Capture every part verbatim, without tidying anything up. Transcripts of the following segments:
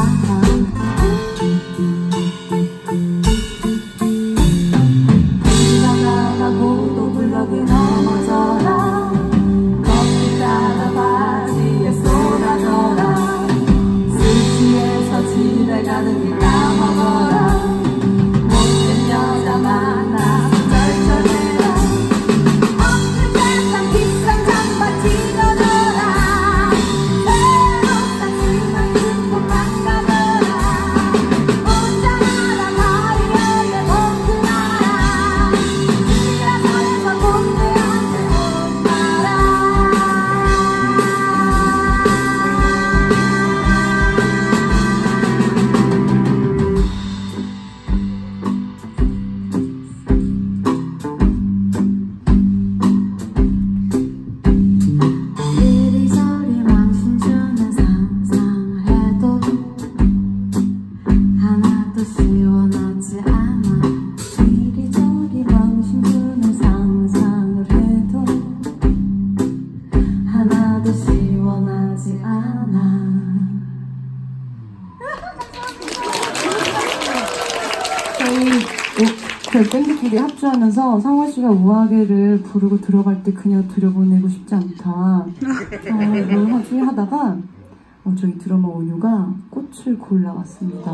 저희 밴드끼리 합주하면서 상화 씨가 우아하게를 부르고 들어갈 때 그냥 들여보내고 싶지 않다 어, 하중에 하다가 어, 저희 드러머 온유가 꽃을 골라왔습니다.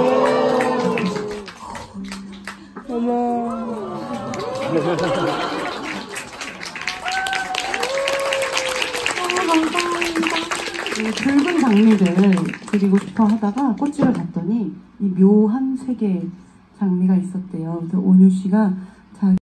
어머. 붉은 장미를 그리고 싶어 하다가 꽃집을 갔더니 이 묘한 색의 장미가 있었대요. 그래서 온유 씨가